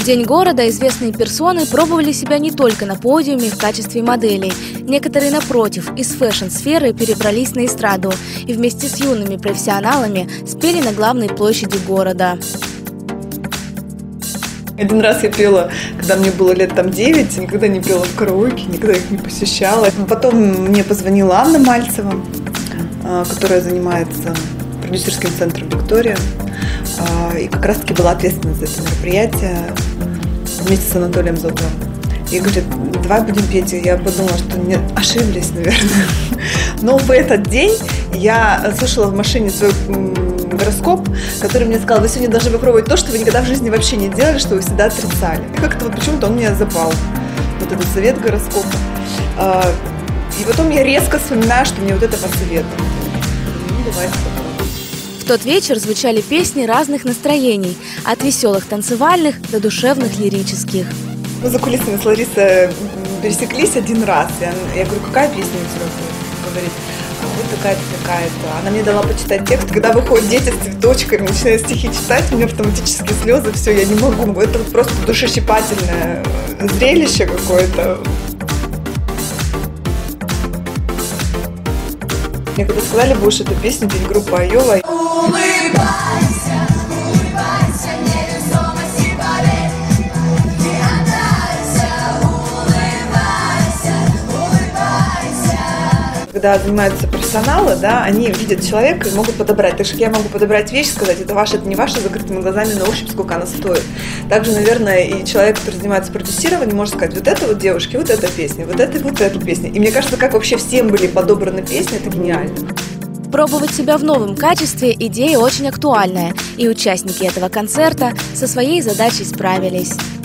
День города известные персоны пробовали себя не только на подиуме в качестве моделей. Некоторые, напротив, из фэшн-сферы перебрались на эстраду и вместе с юными профессионалами спели на главной площади города. Один раз я пела, когда мне было лет 9, никогда не пела в караоке, никогда их не посещала. Потом мне позвонила Анна Мальцева, которая занимается продюсерским центром «Виктория», и как раз-таки была ответственна за это мероприятие вместе с Анатолием Зотовым. И говорит, давай будем петь. И я подумала, что не ошиблись, наверное. Но в этот день я слышала в машине свой гороскоп, который мне сказал, вы сегодня должны попробовать то, что вы никогда в жизни вообще не делали, что вы всегда отрицали. И как-то вот почему-то он меня запал, вот этот совет гороскопа. И потом я резко вспоминаю, что мне вот это посоветовали. Ну, давайте попробуем. В тот вечер звучали песни разных настроений, от веселых танцевальных до душевных лирических. Мы за кулисами с Ларисой пересеклись один раз. Я говорю, какая песня у тебя будет? Говорит, вот такая-то, такая-то. Она мне дала почитать текст. Когда выходят дети с цветочками, начинают стихи читать, у меня автоматически слезы, все, я не могу. Это вот просто душещипательное зрелище какое-то. Мне когда сказали, будешь эту песню петь, группа Айова. Когда занимаются профессионалы, да, они видят человека и могут подобрать. Так что я могу подобрать вещь, сказать, это ваше, это не ваше, закрытыми глазами на ощупь, сколько она стоит. Также, наверное, и человек, который занимается продюсированием, может сказать, вот это вот девушки, вот эта песня, вот эту песню. И мне кажется, как вообще всем были подобраны песни, это гениально. Пробовать себя в новом качестве – идея очень актуальная, и участники этого концерта со своей задачей справились.